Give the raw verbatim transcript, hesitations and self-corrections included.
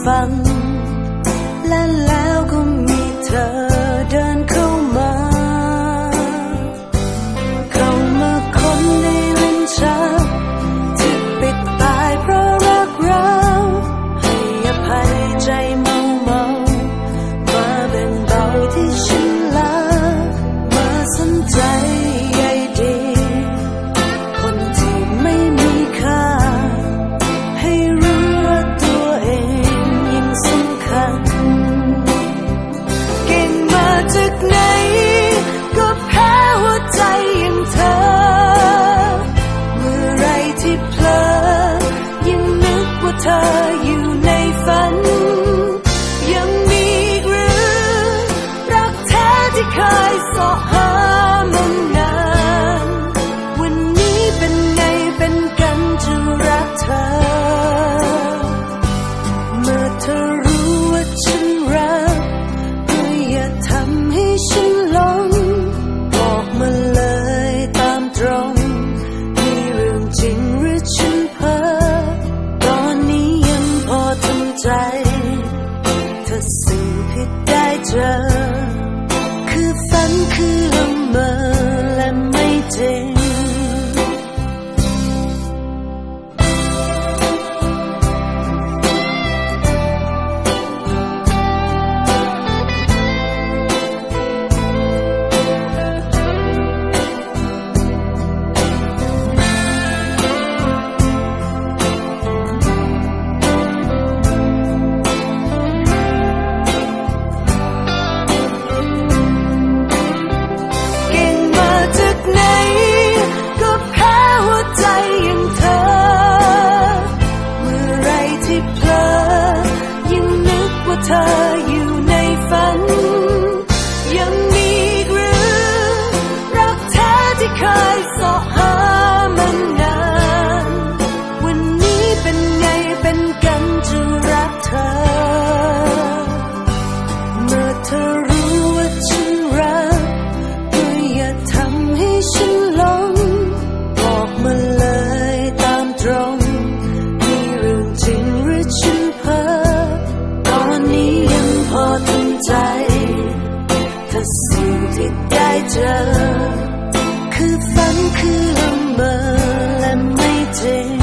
ฟังและแล้วก็มีเธอเดินเข้ามาเข้ามาคนในลิ้นชักที่ปิดตายเพราะรักเราให้อภัยใจเมาเมามาแบ่งเบาที่ฉันลามาสนใจใยดีคนที่ไม่มีค่าให้รู้ว่าตัวเองยังสำคัญเก่งมาจากไหนก็แพ้หัวใจอย่างเธอเมื่อไรที่เพลอยังนึกว่าเธออยู่ในฝันยังมีอีกหรือรักแท้ที่เคยสอหามานานวันนี้เป็นไงเป็นกันจะรักเธอเมื่อเธอรู้ว่าฉันรักก็อย่าทำให้ฉันหลงบอกมาเลยตามตรงมีเรื่องจริงหรือฉันเพ้อตอนนี้ยังพอทำใจถ้าสิ่งที่ได้เจอคือฝันคือละเมอและไม่จริงเธออยู่ในฝันยังมีอีกหรือรักแท้ที่เคยสอหามานานวันนี้เป็นไงเป็นกันจะรักเธอเมื่อเธอรู้ว่าฉันรักก็อย่าทำให้ฉันหลงบอกมาเลยตามตรงมีเรื่องจริงหรือฉันเพ้อตอนนี้ยังพอทำใจถ้าสิ่งที่ได้เจอคือฝันคือละเมอและไม่จริง